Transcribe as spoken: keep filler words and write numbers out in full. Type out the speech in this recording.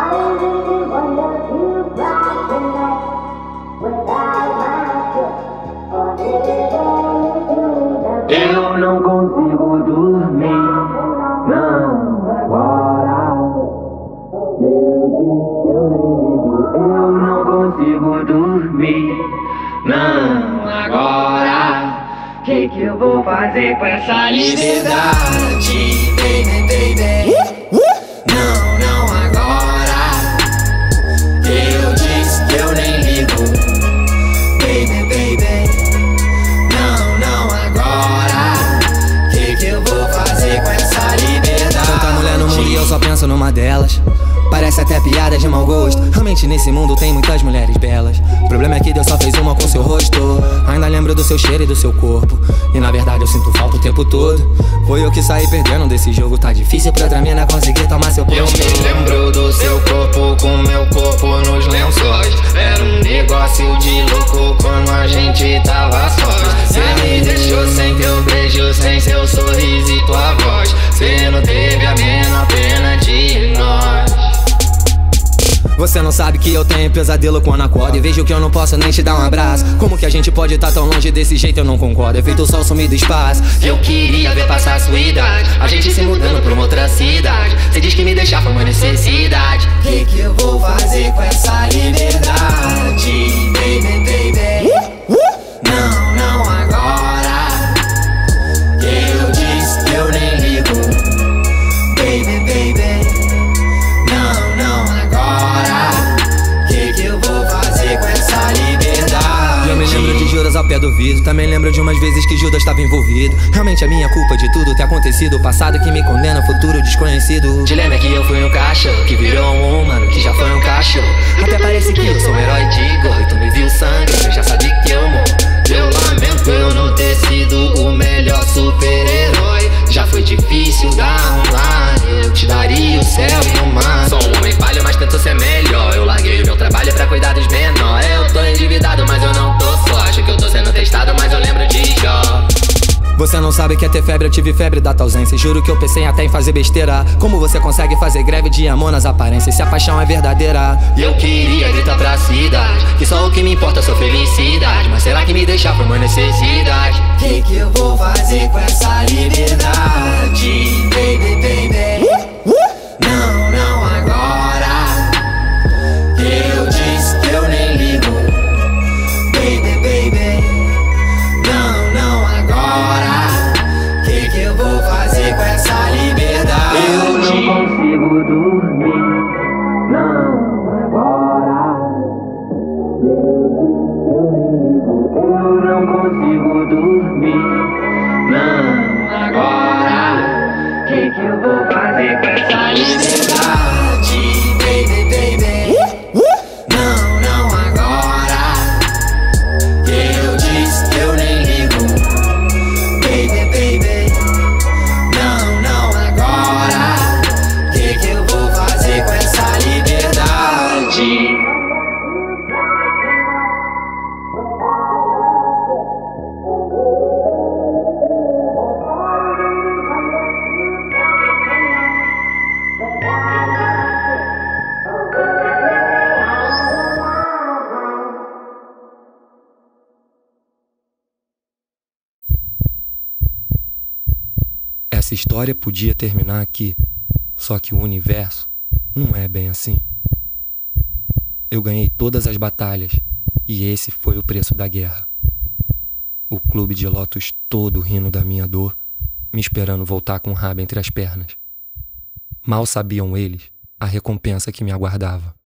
Eu não consigo dormir, não, agora. Eu nem ligo, eu não consigo dormir, não, agora. Que que eu vou fazer com essa liberdade, baby, baby? Não, não agora. Eu disse que eu nem ligo, baby, baby. Não, não agora. Que que eu vou fazer com essa liberdade? Tanta mulher no mundo e eu só penso numa delas. Parece até piada de mau gosto. Realmente nesse mundo tem muitas mulheres belas. O problema é que Deus só fez uma com seu rosto. Ainda lembro do seu cheiro e do seu corpo. E na verdade eu sinto falta o tempo todo. Foi eu que saí perdendo desse jogo. Tá difícil pra outra mina conseguir tomar seu posto. Eu me lembro do seu corpo com meu corpo nos lençóis. Era um negócio de louco quando a gente tava sós. Cê me deixou sem teu beijo, sem seu sorriso e tua voz. Cê não teve a menor pena de nós. Você não sabe que eu tenho pesadelo quando acordo e vejo que eu não posso nem te dar um abraço. Como que a gente pode estar tão longe desse jeito? Eu não concordo, é feito o sol sumir do espaço. Eu queria ver passar a sua idade, a gente se mudando pra uma outra cidade. Cê diz que me deixar foi uma necessidade. Que que eu vou fazer com essa liberdade, baby, baby? Não, não agora. Eu disse que eu nem ligo, baby, baby. Não, não agora. Que que eu vou fazer com essa liberdade? Eu me lembro de Judas ao pé do vidro. Também lembro de umas vezes que Judas estava envolvido. Realmente é minha culpa de tudo ter acontecido. O passado que me condena, futuro desconhecido. O dilema é que eu fui um cachorro que virou um humano, que já foi um cachorro. Até parece que eu sou um herói de gorro. E tu me viu sangue, eu já sabia que eu morro. Eu lamento eu não ter sido o melhor super-herói. Já foi difícil dar um lar, eu te daria o céu e o mar. Sou um homem falho, mas tento ser melhor. Eu larguei o meu trabalho pra cuidar dos menores. Eu tô endividado, mas eu não tô só. Acho que eu tô sendo testado, mas eu lembro de Jó. Você não sabe que é ter febre, eu tive febre da tua ausência. Juro que eu pensei até em fazer besteira. Como você consegue fazer greve de amor nas aparências, se a paixão é verdadeira? E eu queria gritar pra cidade que só o que me importa é sua felicidade. Mas será que me deixar foi uma necessidade? Que que eu vou fazer com essa liberdade, baby, baby? Não, não agora. Eu disse que eu nem ligo, baby, baby. Não, não agora. Que que eu vou fazer com essa liberdade? Eu não consigo dormir, não agora. Eu nem ligo, eu não consigo dormir, não agora. Que que eu vou fazer com essa liberdade, baby, baby? Não, não agora. Eu disse que eu nem ligo, baby, baby. Não, não agora. Que que eu vou fazer com essa liberdade? Essa história podia terminar aqui, só que o universo não é bem assim. Eu ganhei todas as batalhas e esse foi o preço da guerra. O clube de Lotus todo rindo da minha dor, me esperando voltar com o rabo entre as pernas. Mal sabiam eles a recompensa que me aguardava.